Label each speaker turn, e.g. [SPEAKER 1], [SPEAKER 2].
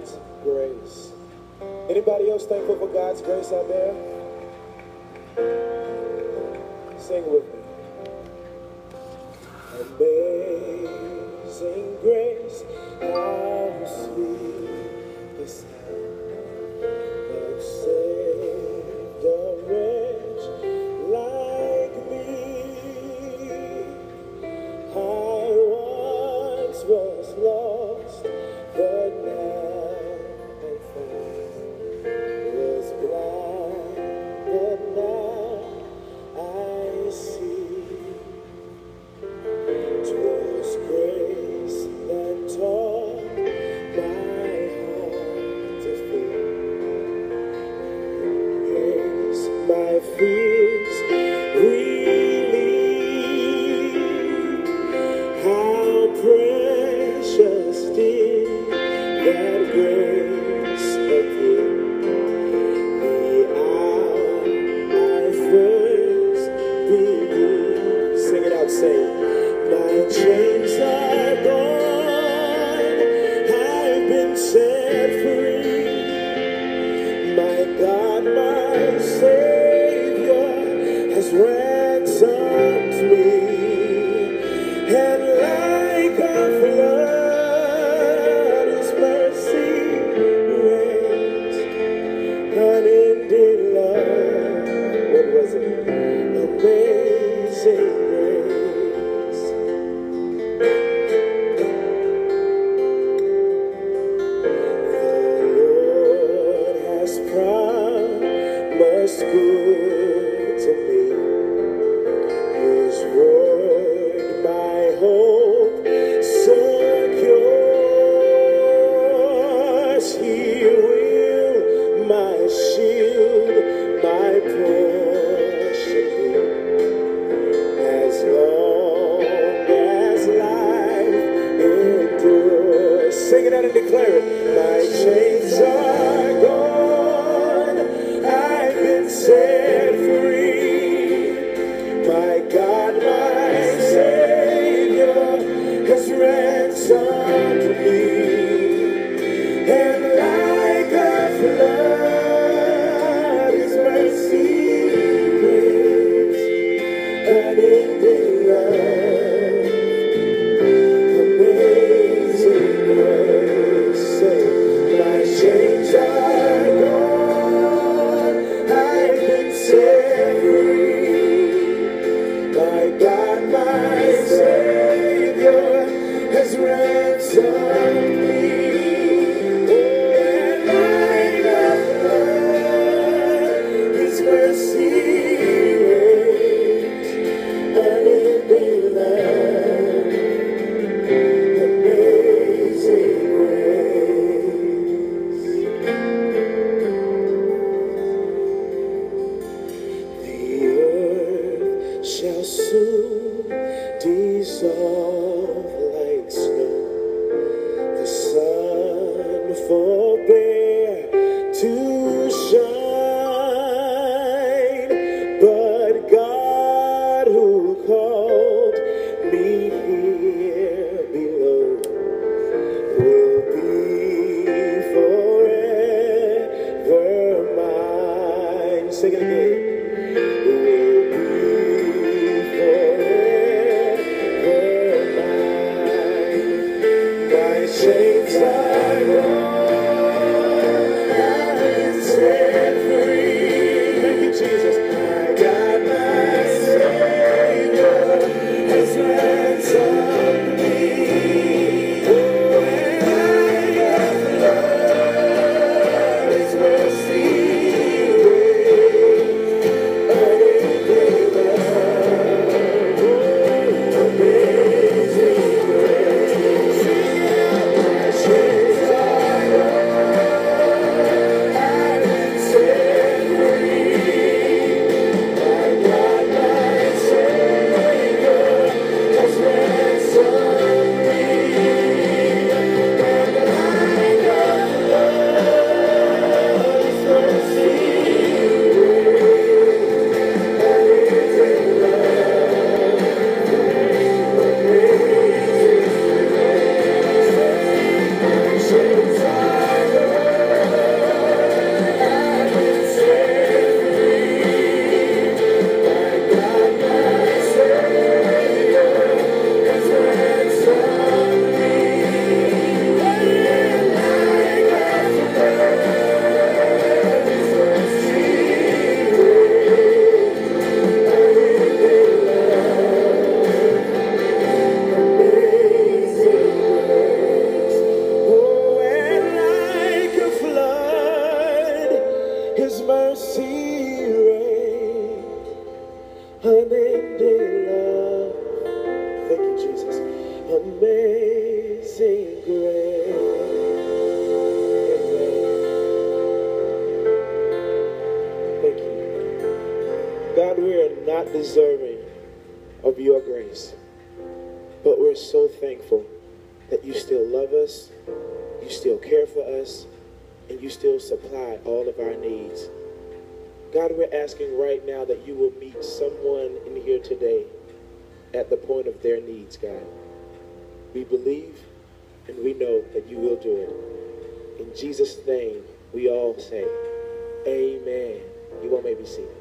[SPEAKER 1] God's grace. Anybody else thankful for God's grace out there? Sing with me. Amazing grace, how sweet the sound that saved a wretch like me. I once was lost, but now I'm found. Was blind, but now I see. 'Twas grace that taught my heart to fear. Grace my fears relieved. How precious did that grace appear the hour I first believed. Sing it out, say it. My chains are gone, I've been set free. My God, my Savior has ransomed me. And like a flood, His mercy rains. Unending love, what was it? Amazing grace. Lord has promised good to me. His word, my hope secures. He will my shield, my portion be. As long as life endures. Sing it out and declare it. My chains are gone, I've been set free. My God, my Savior has ransomed me. And like a flood, His mercy brings unending love, amazing grace. Say, my chains are gone, I've been set free. My God, my Savior has ransomed me. And like a flood, His mercy reigns. Unending love, amazing grace. The earth shall soon dissolve like snow. The sun forbear to shine, but God who called me here below will be forever mine. Sing it again. Will be forever mine. My chains are gone, not deserving of your grace, but we're so thankful that you still love us, you still care for us, and you still supply all of our needs. God, we're asking right now that you will meet someone in here today at the point of their needs, God. We believe and we know that you will do it. In Jesus' name, we all say, amen. You all may be seated.